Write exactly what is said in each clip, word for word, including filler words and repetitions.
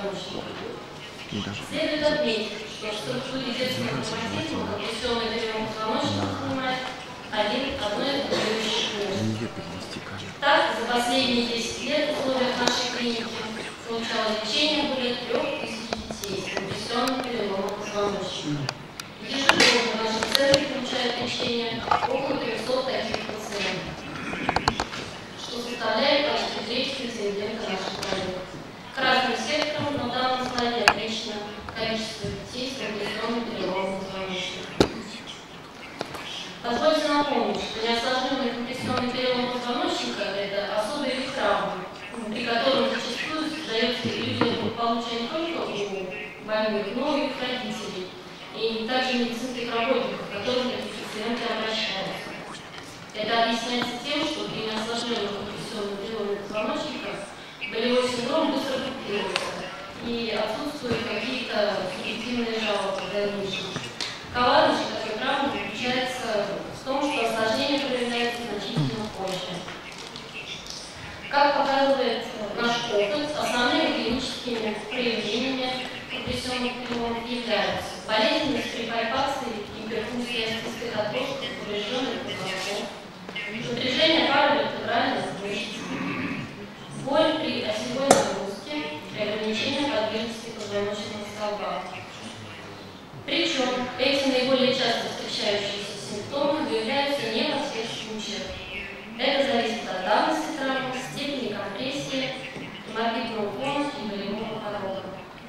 позвоночника. Следует отметить, что в структуре детского травматизма компрессионный перелом позвоночника занимает один, одно из регулирующих мест. Так, за последние десять лет в условиях нашей клиники получало лечение более трех тысяч детей с компрессионным переломом позвоночника. Ежегодно в нашем центре получают лечение около трёхсот таких пациентов, что составляет почти треть претендента наших проектов. Красным сектором на данном слайде отмечено количество детей с компрессионным переломом позвоночника. Позвольте напомнить, что неосложненный компрессионный перелом позвоночника – это особый вид травмы, при котором зачастую создается иллюзия благополучия не только у больных, но и их родителей, и также медицинских работников, к которым эти пациенты обращаются. Это объясняется тем, что при неосложненном компрессионном переломе позвоночника болевой синдром быстро купируется и отсутствуют какие-то субъективные жалобы в дальнейшем. Коварность такой травмы заключается в том, что осложнение проявляется значительно позже. Как показывает наш опыт, основными клиническими проявлениями компрессионных переломов являются болезненность при пальпации и перфузии остистых отростков поврежденных позвонков, напряжение паравертебральных мышц, боль при осевой нагрузке и ограничение подвижности позвоночного столба. Причем эти наиболее часто встречающиеся симптомы выявляются не во всех случаях. Это зависит от давности травмы, степени компрессии, морбидного фона и болевого порога.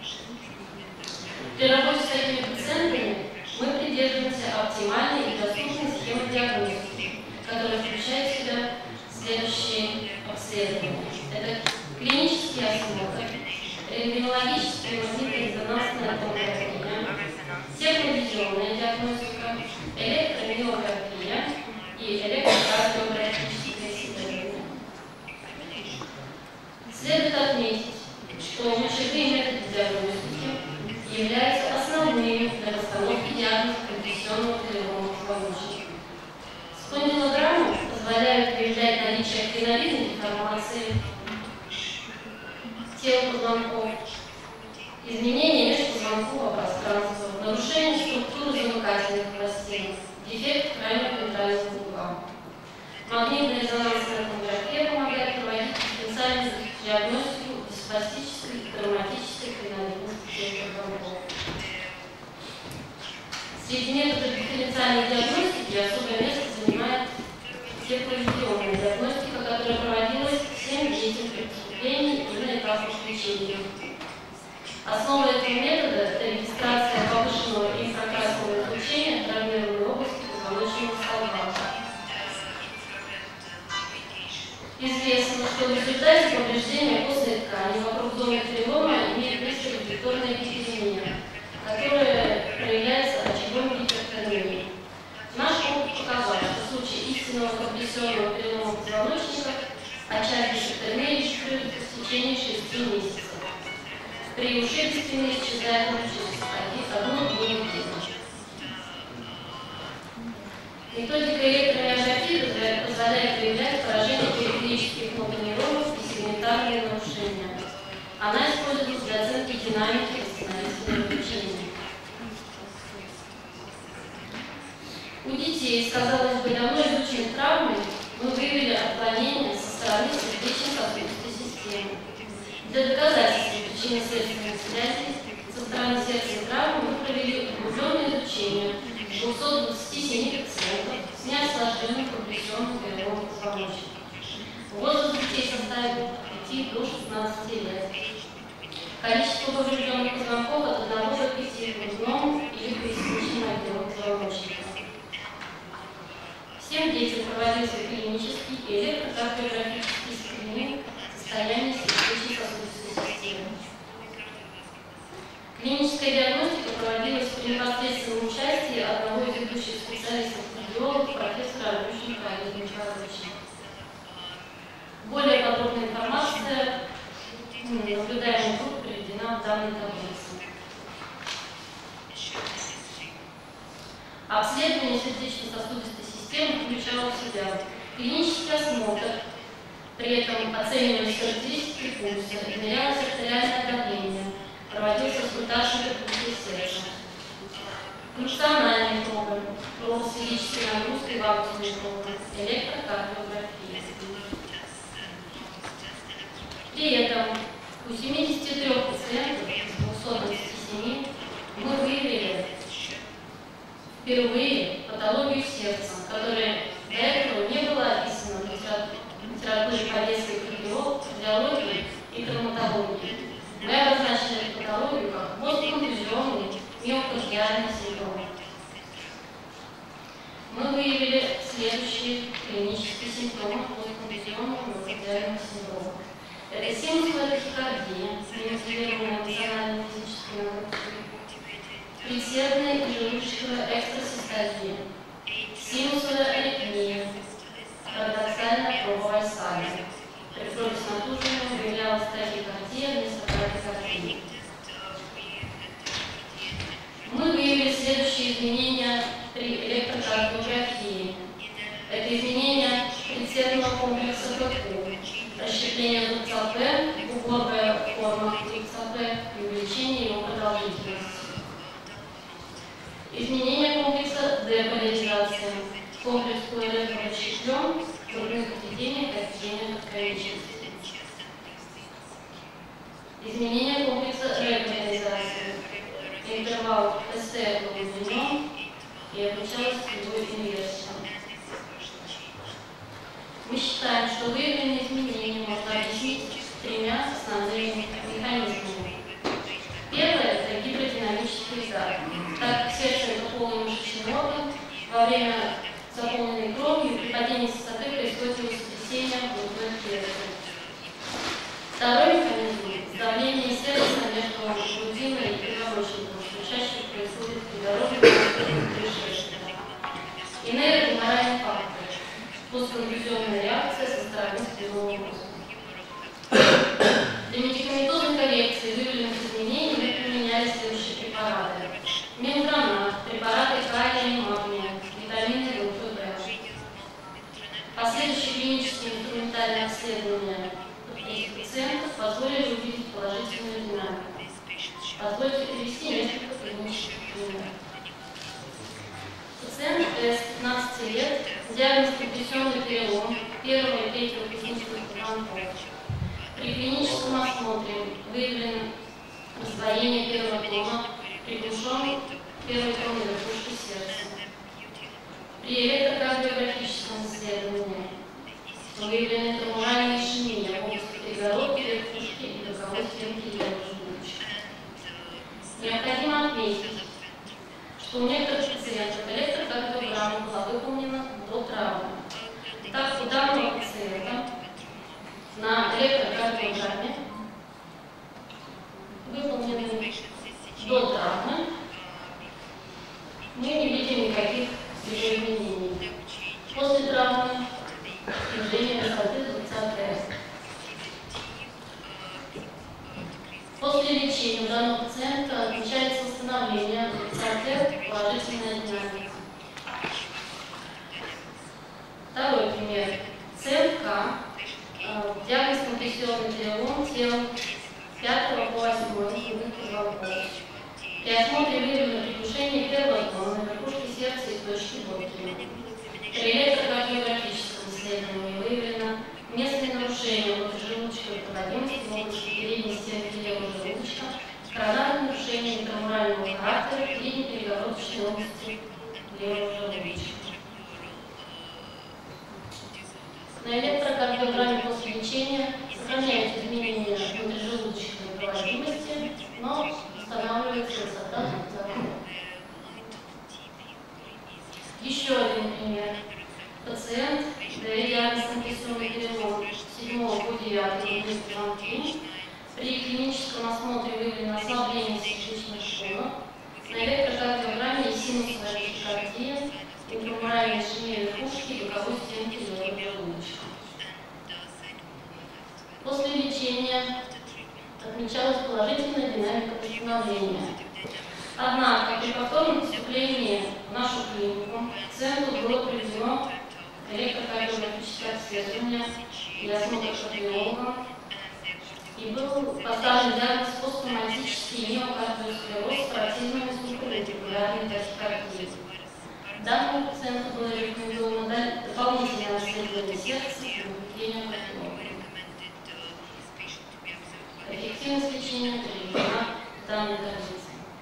При работе с такими пациентами мы придерживаемся оптимальной и доступной схемы диагностики, которая включает в себя следующие обследования. Это клинический осмотр, рентгенологическая магнитно-резонансная томография, тепловизионная диагностика, электромиография и электрокардиографическое исследование. Следует отметить, что мочевые методы диагностики являются основными для постановки диагноза компрессионного перелома позвоночника. Спондилограммы позволяют выявлять наличие клиновидной деформации тела позвонков, изменения межпозвонкового пространства, нарушение структуры замыкательных пластин, дефект крайнего вентрального угла. Магнитная резонансная томография помогает проводить дифференциальную диагностику диспластической и травматической клиновидности тела позвонков. Среди методов дифференциальной диагностики особое место занимает тепловизионная диагностика, которая проводилась всем детям при поступлении и на этапах лечения. Основа этого метода – это регистрация повышенного инфракрасного излучения травмированной области позвоночного столба. Известно, что в результате повреждения костной ткани вокруг зоны перелома имеет место рефлекторная гипертония, которая проявляется очаговой гипертонией. Наш опыт показал, что в случае истинного компрессионного перелома позвоночника очаг гипертонии регистрируется в течение шести месяцев. При ушибстве исчезает через одну-две недели. Методика электромиографии позволяет выявлять поражение периферических нейронов и сегментарные нарушения. Она используется для оценки динамики восстановительного лечения. У детей с, казалось бы, давно изученной травмой мы выявили отклонение со стороны сердечно-сосудистой системы. Для доказательства причинно-следственной связи со стороны сердца и травмы мы провели углубленное изучение двухсот двадцати семи пациентов с неосложненным компрессионным переломом позвоночника. Возраст детей составил от пяти до шестнадцати лет. Количество поврежденных позвонков от одного до пяти в грудном или поясничном отделе позвоночника. Всем детям проводился клинический и электрокардиографический скрининг состояния сердечно-сосудистой системы. Клиническая диагностика проводилась при непосредственном участии одного из ведущих специалистов-кардиологов, профессора Андрющенко Олега Николаевича. Более подробная информация наблюдаемой группы приведена в данной таблице. Обследование сердечно-сосудистой системы включало в себя клинический осмотр, при этом оценивались характеристики пульса, измерялось артериальное давление, функциональный пробы, пробы с физической нагрузкой в аудиальной пробы, электрокардиография. При этом у семидесяти трёх пациентов из двухсот двадцати семи мы выявили впервые патологию сердца, которая до этого не была описана в литературе по детской кардиологии и травматологии. Мы обозначили эту патологию как постконтузионный миокардиальный синдром. Мы выявили следующие клинические симптомы постконтузионного миокардиального синдрома. Это синусовая тахикардия, немотивированная эмоциональной физической нагрузкой, предсердная и желудочковая экстрасистазия, синусовая аритмия, парадоксальная пробовая стадия. При проде с натужением выявлялась тахикардия вместо брадикардии. Мы выявили следующие изменения при электрокардиографии. Это изменения предсердного комплекса ККУ, расщепление зубца П, уборная форма зубца П и увеличение его продолжительности. Изменение комплекса деполяризации. Комплекс ПЛР расщеплен, трудных введений и отведения от конечности. Изменение комплекса реполяризации. Интервал СТ был изменен и отмечалась кривой инверсия. Мы считаем, что выявленные изменения можно объяснить тремя основными механизмами. Первое – это гидродинамический удар. Так как сердце – это полый мышечный орган, во время заполненной кровью при падении с высоты происходит его сотрясение в грудной клетке. Второй механизм – давление сердца между грудиной и позвоночником, что чаще происходит при дорожном происшествии. Инерогеморальный фактор. Постконтузионная реакция со стороны спинного мозга. Для медикаментозной коррекции выявленных изменений мы применяли следующие препараты. Мембранат, препараты калия и магния, витамины группы В. Последующие клинические инструментальные обследования пациентов позволили увидеть положительную динамику. Позвольте привести несколько клинических примеров. Пациент с пятнадцати лет, диагноз компрессионный перелом первого и третьего клинических позвонков. При клиническом осмотре выявлено раздвоение первого тома, приглушен первой тон верхушки сердца. При электрокардиографическом исследовании выявлены тромбальные ишемия в области перегородки, верхушки и боковой стенки левого желудочка. Необходимо отметить, что у некоторых пациентов электрокардиограмма была выполнена до травмы. Так, у данного пациента на электрокардиограмме выполнены до травмы мы не видим никаких изменений. После травмы снижение высоты зубца Т. После лечения у данного пациента отмечается восстановление зубца Т, положительная динамика. Второй пример. ЦМК. Диагноз компрессионный перелом тел пятого по восьмой грудных позвонков. При осмотре выявлено приглушение первого тона на верхушке сердца и точки Боткина. При электрокардиографическом исследовании выявлено местное нарушение внутрижелудочковой проводимости в области передней стенки левого желудочка, коронарное нарушение интрамурального характера в передней перегородочной области левого желудочка. На электрокардиограмме после лечения сохраняются изменения внутрижелудочковой проводимости, но устанавливается высота зубца. Еще один пример. Пациент, диагноз компрессионный перелом седьмого по девятый грудных позвонки, при клиническом осмотре выявлено ослабление сердечных шунок, на электрокардиограмме синусовая тахикардия, интрамуральная ишемия верхушки и боковой стенки левого желудочка. После лечения отмечалась положительная динамика восстановления. Однако при повторном поступлении в нашу клинику пациенту было проведено электрокардиографическое обследование и осмотр кардиологом, и был поставлен диагноз посттравматический миокардиосклероз с пароксизмами субарикулярной тахикардии. данной таблице.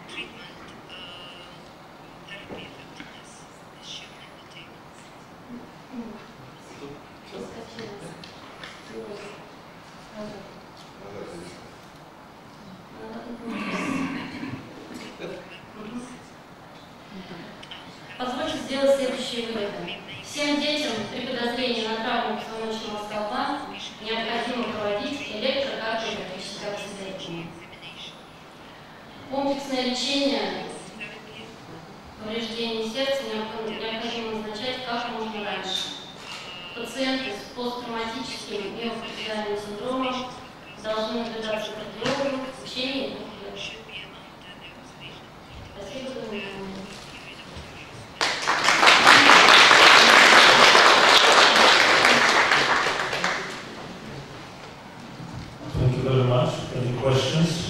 Позвольте сделать следующие выводы. Всем детям при подозрении на травму позвоночного столба необходимо проводить электрокардиографическое обследование. Комплексное лечение повреждений сердца необходимо назначать как можно раньше. Пациенты с посттравматическим миокардиальным синдромом должны наблюдаться кардиологом в течение двух лет. Спасибо за внимание. Thank you very much. Any questions?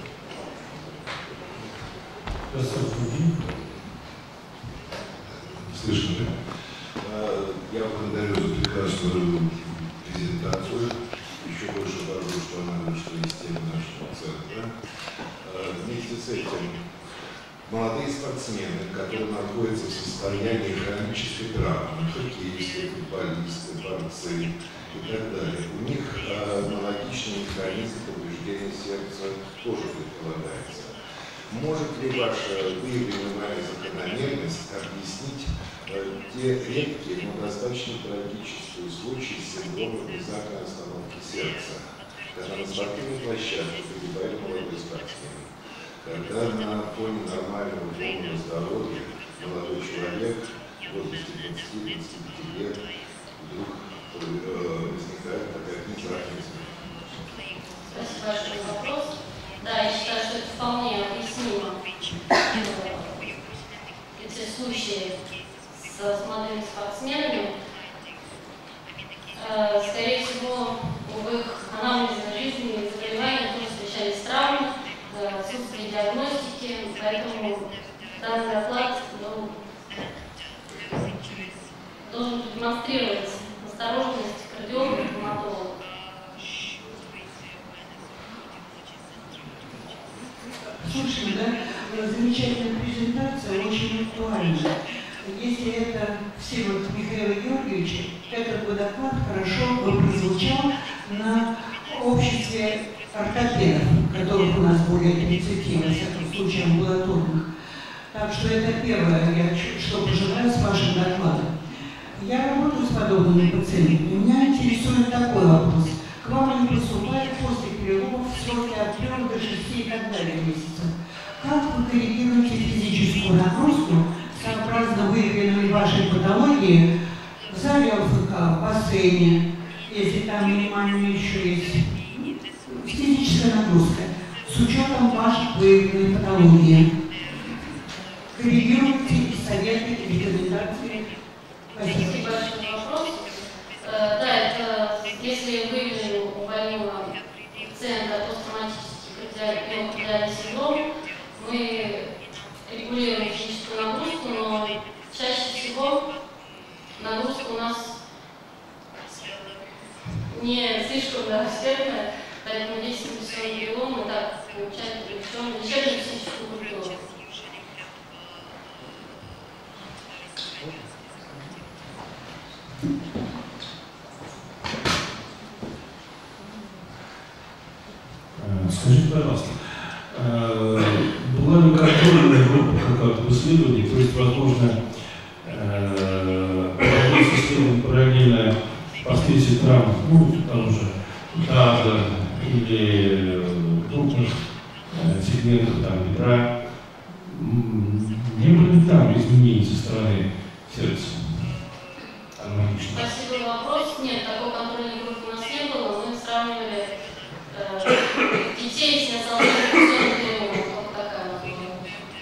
Слышно, да? Я благодарю за прекрасную презентацию. Еще больше важно, что она вышла из темы нашего центра. Вместе с этим молодые спортсмены, которые находятся в состоянии хронической травмы, хоккеисты, футболисты, борцы и так далее, у них аналогичный механизм повреждения сердца тоже предполагается. Может ли ваша выявленная вами закономерность объяснить э, те редкие, но достаточно трагические случаи синдрома внезапной остановки сердца, когда на спортивной площадке погибали молодые спортсмены, когда на фоне нормального полного здоровья молодой человек в возрасте двадцати-двадцати пяти лет вдруг э, возникает такая внезапная смерть? Спасибо большое за вопрос. Да, я считаю, что это вполне объяснимо. Эти случаи с молодыми спортсменами, э, скорее всего, в их анамнезе жизни и заболевания тоже встречались травмы, э, отсутствие диагностики, поэтому данный доклад ну, должен демонстрировать осторожность кардиолога и стоматолога. Слушай, да, замечательная презентация, очень актуальна. Если это Всеволод Михаила Георгиевича, этот бы доклад хорошо бы прозвучал на обществе ортопедов, которых у нас более тридцати, во всяком случае, амбулаторных. Так что это первое, я что пожелаю с вашим докладом. Я работаю с подобными пациентами. Меня интересует такой вопрос. К вам они поступают после переломов в сроке от трёх до шести и так далее месяцев. Как вы корректируете физическую нагрузку, сообразно выявленной вашей патологии, в зале ЛФК, в бассейне, если там минимально еще есть физическая нагрузка, с учетом вашей выявленной патологии? Корректируйте советы и рекомендации. Спасибо большое за вопрос. Да, это если выявили у больного пациента посттравматический миокардиальный синдром, мы регулируем физическую нагрузку, но чаще всего нагрузка у нас не слишком экспертная, поэтому здесь инвестиционный перелом мы так получаем лечебную физическую культуру. Скажите, пожалуйста, была ли контрольная группа какая-то в исследовании, то есть, возможно, проводилось исследование параллельно последствий травм, ну, того же таза или крупных сегментов там, бедра, не было ли там изменений со стороны сердца? Аналогично. Спасибо за вопрос. Нет, такой контрольной группы у нас не было. Мы сравнивали э, детей с неосознанным переломом. Вот такая вот была.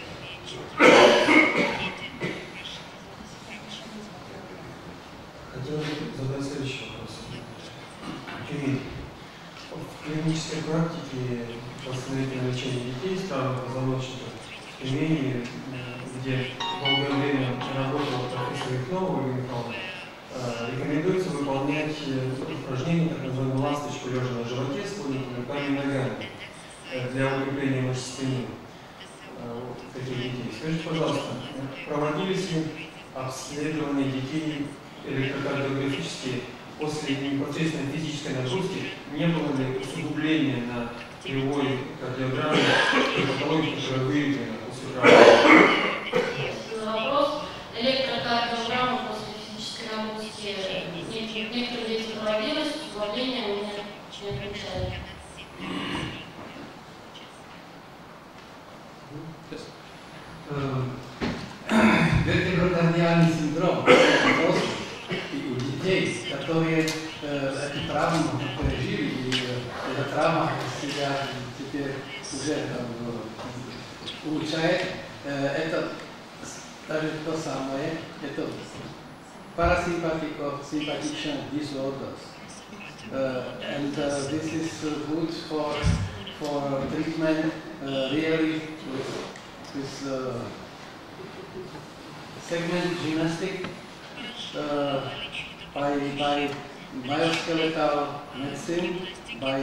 Хотел задать следующий вопрос. Кирилл, в клинической практике восстановительного лечения детей с травмой позвоночника в Тюмени, где долгое время работала профессор Ихнова Ольга Михайловна, рекомендуется выполнять упражнения, так называемую ласточку лежа на животе с поднятыми руками и ногами. для укрепления мышц спины таких детей. Скажите, пожалуйста, проводились ли обследования детей электрокардиографические после непосредственной физической нагрузки? Не было ли усугубления на кривой кардиограмме и патологии, которая выявлена после травмы? Вопрос. Электрокардиограмма после физической нагрузки некоторые дети проводилось, усугубления у меня не отмечали. Вертеброкардиальный синдром и у детей, которые э, эту травму пережили, и э, эта травма себя теперь уже э, улучшает, э, это даже то самое, это parasympathico-sympathic disorders. Uh, and uh, this is uh, good for, for treatment uh, really with, with uh, segment gymnastic uh, by, by myoskeletal medicine, by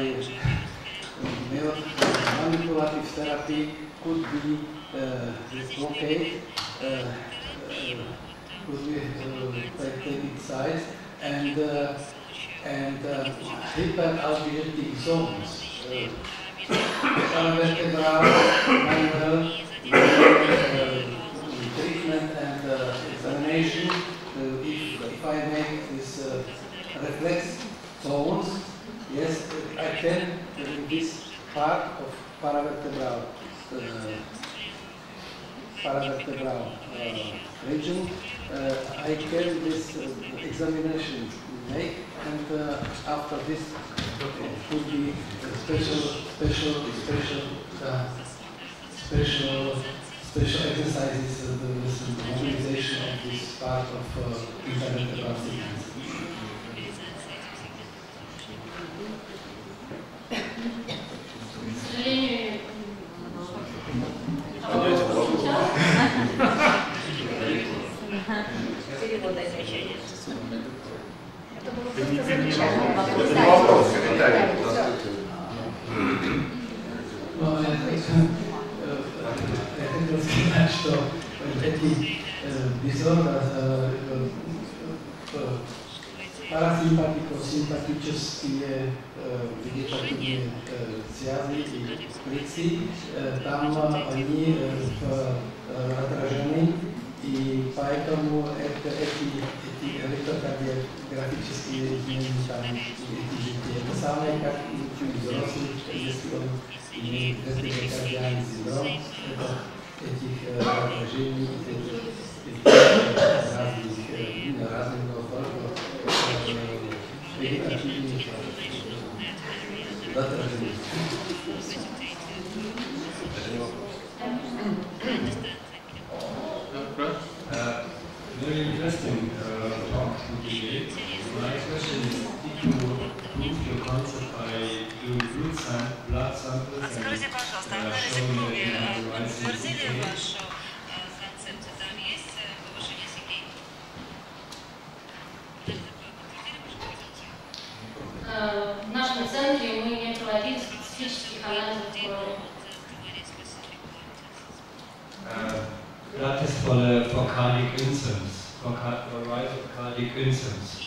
uh, manipulative therapy could be uh, this blockade, uh, uh, could be uh, taken size, and uh, and uh, hyperalgetic zones. Uh, paravertebral, manual, uh, treatment and uh, examination. Uh, if, if I make this uh, reflex zones, yes, I can, in this part of paravertebral, uh, paravertebral uh, region, uh, I can this uh, examination make, and uh, after this uh, could be uh, special, special, special, uh, special, special exercises, uh, the, the mobilization of this part of uh, intervertebral segments. К сожалению, Это было просто замечательно. Вопрос, комментарий. Я хотел сказать, что эти дисордеры, парасимпатико-симпатические вегетативные связи и фрикции, там они отражены, и поэтому это, эти, эти электрокардиографические изменения там, это самое, как и у взрослых, если он имеет вертеброкардиальный синдром, это этих отражений, этих разных, разных, но только вегетативных отражений. Uh, very interesting uh, talk today. My question is, did you prove your concept by doing blood, sam blood samples and Скажите, пожалуйста, uh, анализы showing крови that you have the right подтвердили C K? вашу концепцию? Там есть повышение си кей? в нашем центре мы не проводили специфических анализов крови. Uh, Blood test for, the, for cardiac insults, for, car for rise of cardiac insults.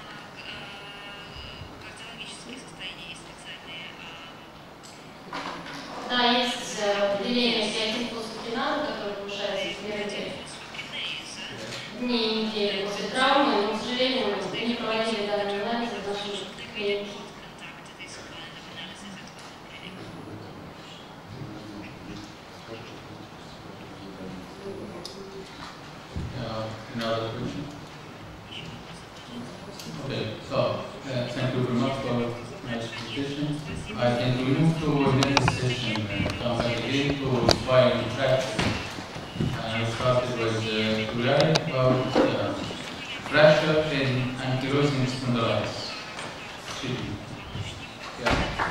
Да, есть выделение креатинфосфатиназа, которое повышается в первые дни и недели после травмы, но, к сожалению, мы не проводили данные анализы в нашем клинике. Another question? Okay, so uh, thank you very much for nice presentation. I think we move to the next session, uh, again to spine fracture. And we started with uh, July about uh, fracture in ankylosing spondylitis. Yeah.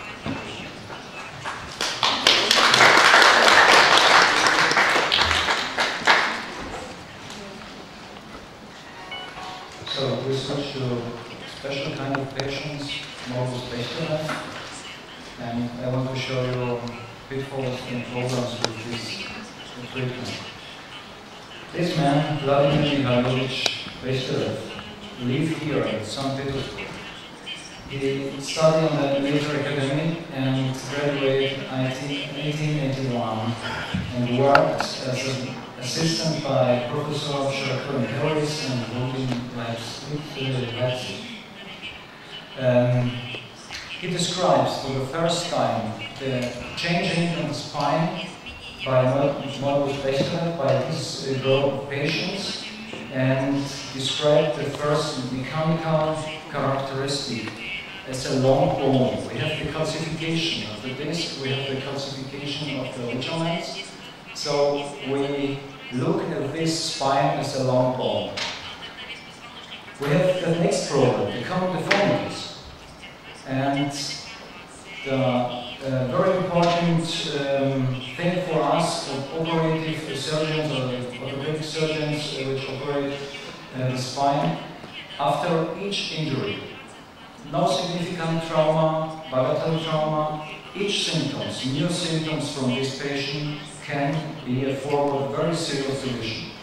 So we switch to special kind of patients, more specialized, and I want to show you pitfalls and problems with this treatment. This man, Vladimir Mikhailovich Bechterev, lived here in Saint Petersburg. He studied on the military academy and graduated in eighteen eighty-one and worked as an assistant by Professor Sharakurin Harris and working in Leipzig. Um, he describes for the first time the changing of the spine by Modus Bechterev, by his uh, group of patients, and described the first mechanical characteristic as a long bone. We have the calcification of the disc, we have the calcification of the ligaments, so we look at this spine as a long bone. We have the next problem, the common deformities. And the uh, very important um, thing for us, of operative surgeons or orthopedic surgeons uh, which operate uh, the spine, after each injury, no significant trauma, bagatelle trauma, each symptoms, new symptoms from this patient can be a form of very serious division.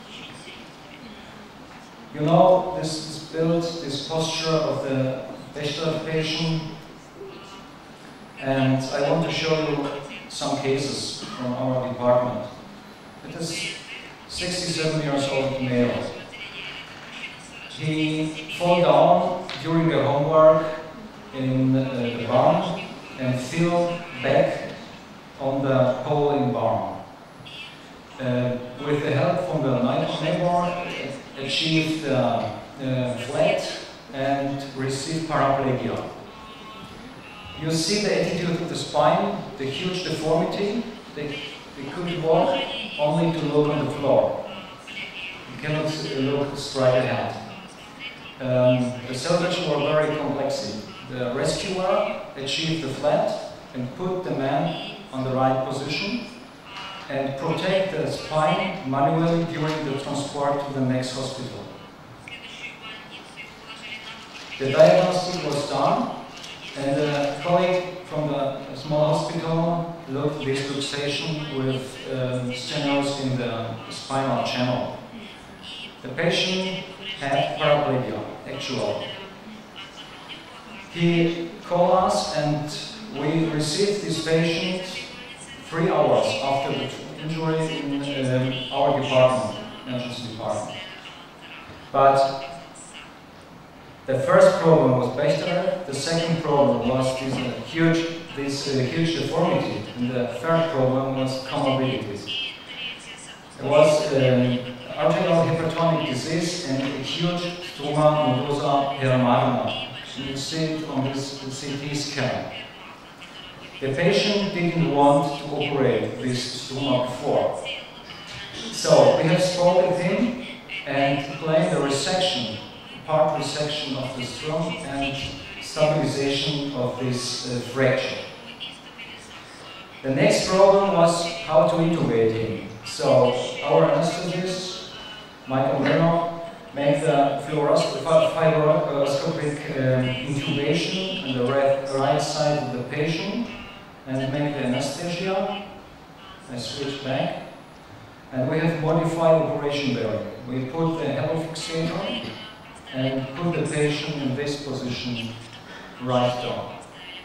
You know this, this build, this posture of the Bechterev patient, and I want to show you some cases from our department. It is sixty-seven years old male. He fell down during a homework in uh, the barn and fell back on the pole in barn. Uh, with the help from the neighbor, achieved uh, uh, flat and received paraplegia. You see the attitude of the spine, the huge deformity. They, they could walk only to look on the floor. You cannot look straight ahead. Um, the surgeons were very complex. The rescuer achieved the flat and put the man on the right position and protect the spine manually during the transport to the next hospital. The diagnostic was done, and a colleague from the small hospital looked at this luxation with um, stenosis in the spinal channel. The patient had paraplegia, actually. He called us and we received this patient three hours after the injury in um, our department, emergency department. But the first problem was Bechterev, the second problem was this uh, huge, this uh, huge deformity, and the third problem was comorbidities. It was um, arterial hypertonic disease and acute struma nodosa peromagnum. You see it on this C T scan. The patient didn't want to operate this struma before. So we have spoken with him and planned a resection, part resection of the strum and stabilization of this uh, fracture. The next problem was how to intubate him. So our anesthetist, Michael Reno, made the fluoroscopic um, intubation on the right, right side of the patient and made the anesthesia. I switch back. And we have modified operation bearing. We put the helofixator and put the patient in this position right down.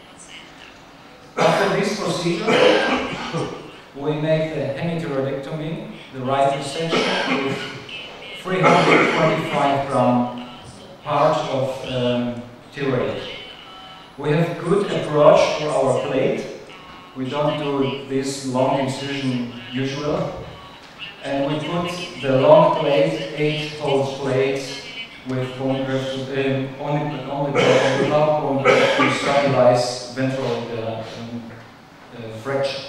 After this procedure, we make the hemipterodectomy, the right resection, with three hundred twenty-five gram part of um, T-rate. We have good approach for our plate. We don't do this long incision usual. And we put the long plate, eight holes plate, with bone graft, um, only, only without bone graft to stabilize ventral uh, um, uh, fracture.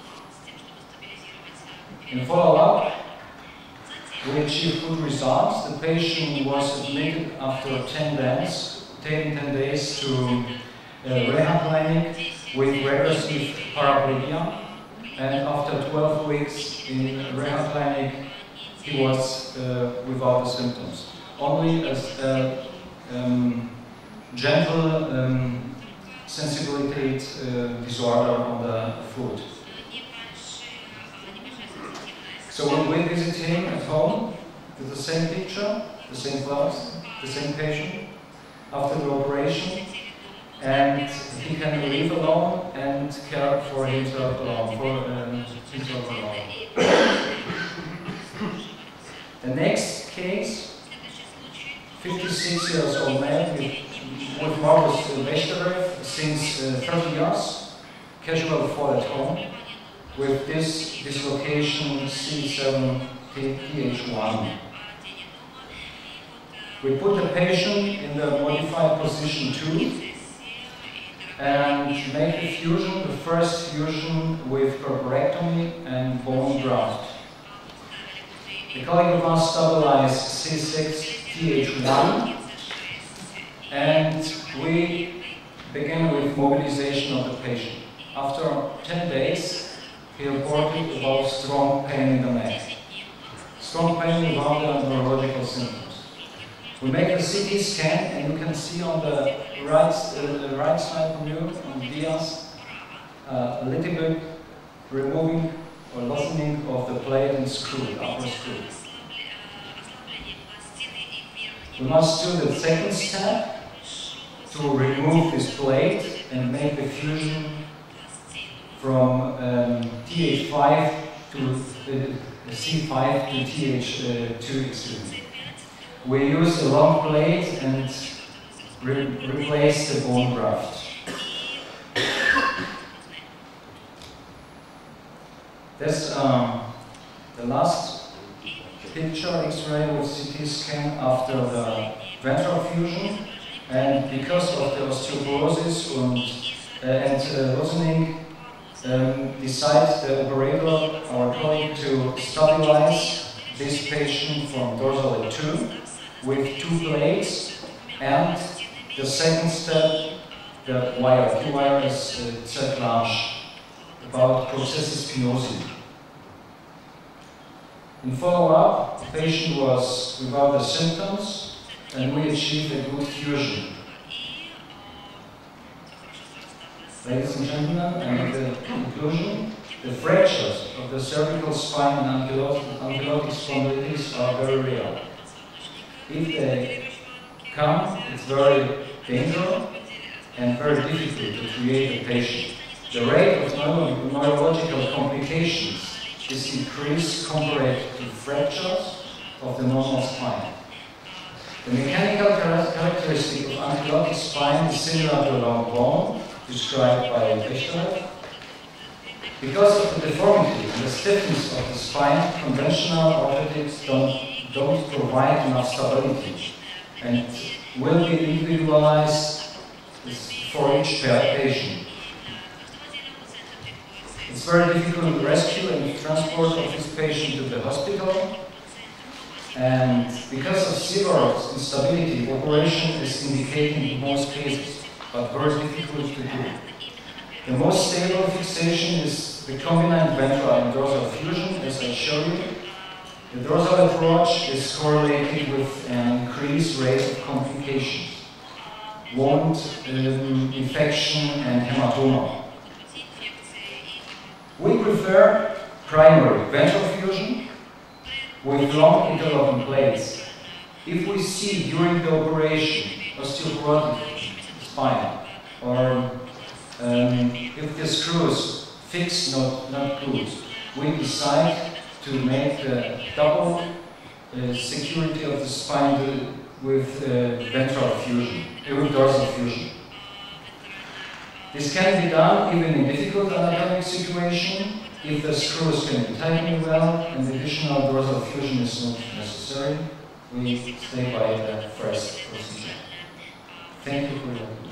In follow-up, we achieved good results. The patient was admitted after ten days, ten, ten days to a rehab clinic with regressive paraplegia. And after twelve weeks in a rehab clinic, he was uh, without the symptoms. Only as a um, gentle um, sensibility uh, disorder on the foot. same picture, the same gloves, the same patient after the operation, and he can live alone and care for himself alone, for um, himself alone. The next case, fifty-six years old man with, with Marcus Bechterew since uh, thirty years, casual fall at home, with this dislocation C seven T H one. We put the patient in the modified position two and make a fusion, the first fusion with corporectomy and bone graft. The colleague of us stabilized C six T H one, and we began with mobilization of the patient. After ten days, he reported about strong pain in the neck. Strong pain without the neurological symptoms. We make a C T scan, and you can see on the right, uh, the right side of you, on Diaz, uh, a little bit removing or loosening of the plate and screw, the upper screw. We must do the second step to remove this plate and make the fusion from um, T H five to uh, C five to T H two extreme. We use a long plate and re replace the bone graft. That's um, the last picture X-ray with C T scan after the ventral fusion, and because of the osteoporosis and, uh, and uh, loosening, um, decides the operator, our colleague, to stabilize this patient from dorsal two with two plates, and the second step, the wire, Q wire is uh, cerclage, about processus spinosi. In follow-up, the patient was without the symptoms, and we achieved a good fusion. Ladies and gentlemen, and the conclusion, the fractures of the cervical spine and ankylosing spondylitis are very real. If they come, it's very dangerous and very difficult to create a patient. The rate of neuro neurological complications is increased compared to fractures of the normal spine. The mechanical characteristic of ankylosing spine is similar to a long bone, described by Bechterew. Because of the deformity and the stiffness of the spine, conventional orthotics don't, don't provide enough stability and will be individualized for each patient. It's very difficult to rescue and transport of this patient to the hospital, and because of severe instability, operation is indicated in most cases, but very difficult to do. The most stable fixation is the combined ventral and dorsal fusion, as I showed you. The dorsal approach is correlated with an increased rate of complications, wound, um, infection, and hematoma. We prefer primary ventral fusion with long interlocking plates. If we see during the operation osteoporotic spine, or um, if the screws fixed, not, not loose, we decide to make the double uh, security of the spine with uh, ventral fusion, uh, with dorsal fusion. This can be done even in difficult anatomic situation if the screws can be tightened well and additional dorsal fusion is not necessary. We stay by the first procedure. Thank you for your attention.